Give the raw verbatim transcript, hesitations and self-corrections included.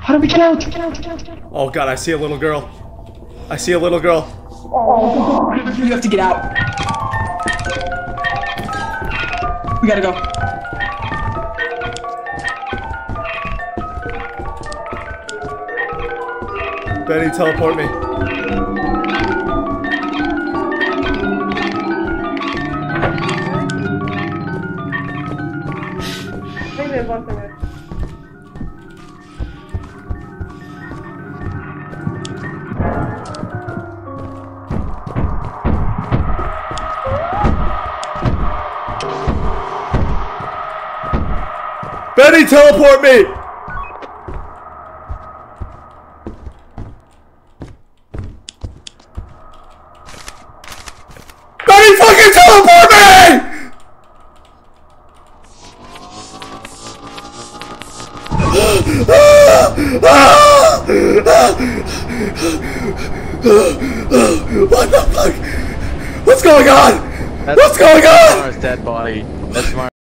How do we get out? Oh god, I see a little girl. I see a little girl. Oh, you have to get out. We gotta go. Benny, teleport me. I think there's one thing there. Benny, teleport me! Benny, fucking teleport me! What the fuck? What's going on? That's What's going on? Mars' dead body. That's Mars.